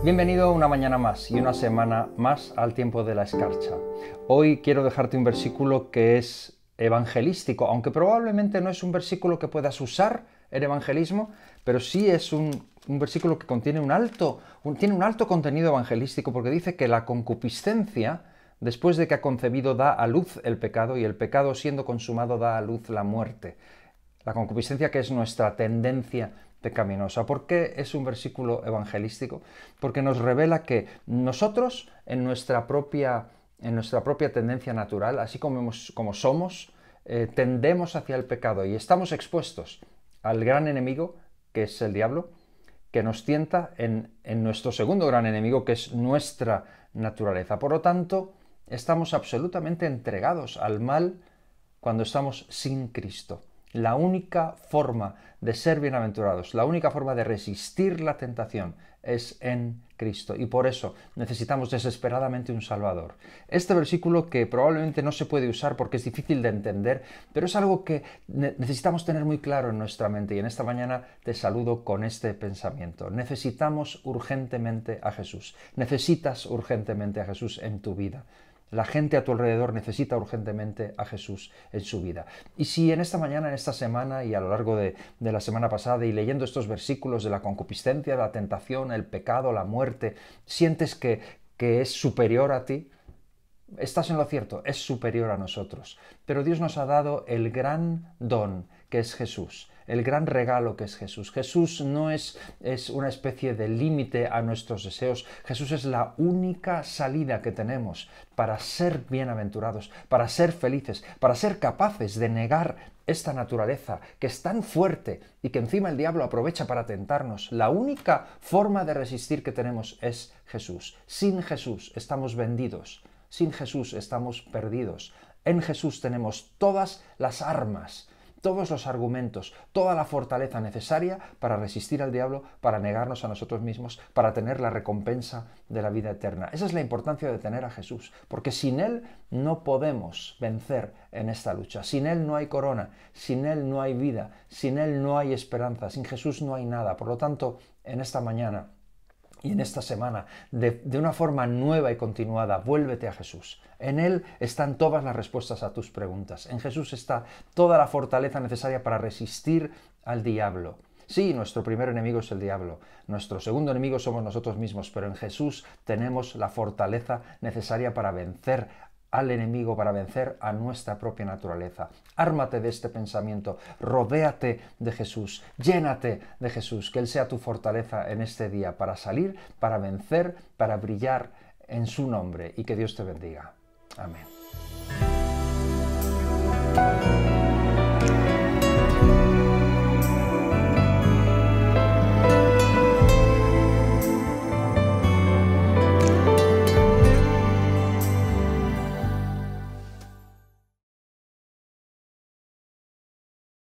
Bienvenido una mañana más y una semana más al tiempo de la escarcha. Hoy quiero dejarte un versículo que es evangelístico, aunque probablemente no es un versículo que puedas usar en evangelismo, pero sí es un versículo que contiene tiene un alto contenido evangelístico, porque dice que la concupiscencia, después de que ha concebido, da a luz el pecado, y el pecado, siendo consumado, da a luz la muerte. La concupiscencia, que es nuestra tendencia pecaminosa. ¿Por qué es un versículo evangelístico? Porque nos revela que nosotros, en nuestra propia tendencia natural, así como somos, tendemos hacia el pecado y estamos expuestos al gran enemigo, que es el diablo, que nos tienta en nuestro segundo gran enemigo, que es nuestra naturaleza. Por lo tanto, estamos absolutamente entregados al mal cuando estamos sin Cristo. La única forma de ser bienaventurados, la única forma de resistir la tentación es en Cristo, y por eso necesitamos desesperadamente un Salvador. Este versículo, que probablemente no se puede usar porque es difícil de entender, pero es algo que necesitamos tener muy claro en nuestra mente, y en esta mañana te saludo con este pensamiento. Necesitamos urgentemente a Jesús. Necesitas urgentemente a Jesús en tu vida. La gente a tu alrededor necesita urgentemente a Jesús en su vida. Y si en esta mañana, en esta semana y a lo largo de la semana pasada, y leyendo estos versículos de la concupiscencia, la tentación, el pecado, la muerte, sientes que es superior a ti, estás en lo cierto, es superior a nosotros. Pero Dios nos ha dado el gran don, que es Jesús, el gran regalo que es Jesús. Jesús no es una especie de límite a nuestros deseos. Jesús es la única salida que tenemos para ser bienaventurados, para ser felices, para ser capaces de negar esta naturaleza que es tan fuerte y que encima el diablo aprovecha para tentarnos. La única forma de resistir que tenemos es Jesús. Sin Jesús estamos vendidos. Sin Jesús estamos perdidos. En Jesús tenemos todas las armas, todos los argumentos, toda la fortaleza necesaria para resistir al diablo, para negarnos a nosotros mismos, para tener la recompensa de la vida eterna. Esa es la importancia de tener a Jesús, porque sin Él no podemos vencer en esta lucha. Sin Él no hay corona, sin Él no hay vida, sin Él no hay esperanza, sin Jesús no hay nada. Por lo tanto, en esta mañana y en esta semana, de una forma nueva y continuada, vuélvete a Jesús. En Él están todas las respuestas a tus preguntas. En Jesús está toda la fortaleza necesaria para resistir al diablo. Sí, nuestro primer enemigo es el diablo. Nuestro segundo enemigo somos nosotros mismos, pero en Jesús tenemos la fortaleza necesaria para vencer al enemigo, para vencer a nuestra propia naturaleza. Ármate de este pensamiento, rodéate de Jesús, llénate de Jesús, que Él sea tu fortaleza en este día para salir, para vencer, para brillar en su nombre, y que Dios te bendiga. Amén.